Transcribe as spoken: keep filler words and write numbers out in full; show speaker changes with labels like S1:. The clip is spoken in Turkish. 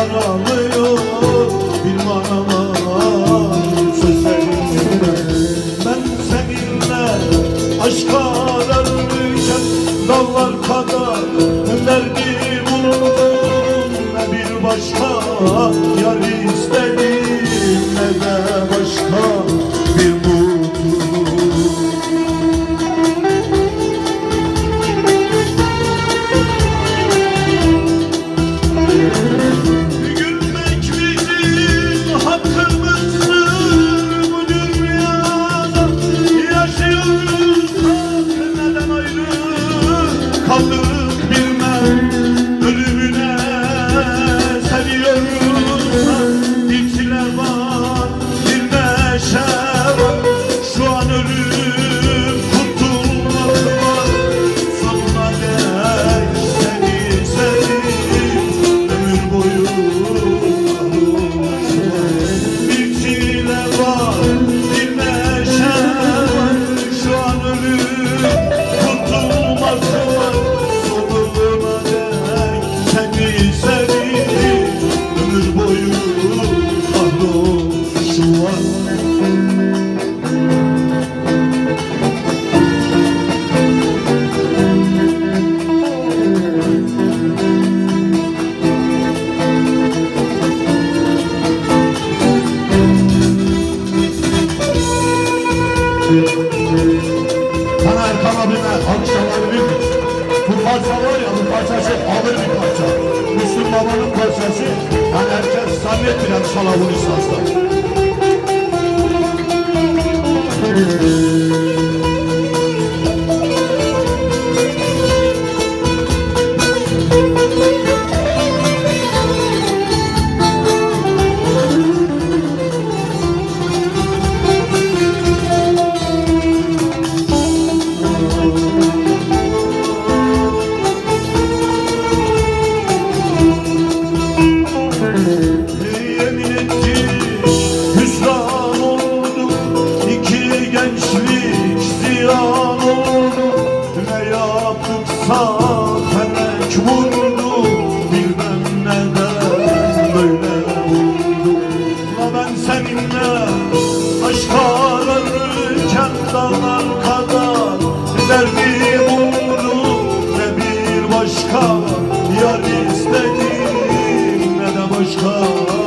S1: yaralıyor bilmem aman sözlerinde. Ben seninle aşka ararken dağlar kadar derdi buldum. Ne bir başka yar istedim ne de başka bir mutluluk. Gülmek bizim hakkımızdır, bu dünyada yaşıyorsak neden ayrı kaldık bilmem. Ölümüne seviyorsak bir çile var, bir neşe var. Şu an ölüm kurtulmak var, sonuna dek seni sevdim ömür boyu. Bir çile var, bir neşe var. Şu an ölüm kurtulmak var, sonuna dek seni sevdim ömür boyu. Şu an
S2: Sana Erkan abime alkışlanabilir miyiz? Bu parça var ya, bu parçası ağır bir parça. Müslüm Baba'nın parçası. Yani herkes zannetmiyor inşallah bu lisansla.
S1: yemin ettik hüsran oldu, iki gençlik ziyan oldu. Ne yaptıksa felek vurdu, bilmem neden böyle oldu. La ben seninle aşk ararken dağlar kadar derdi buldum. Ne bir başka yar istedim ne de başka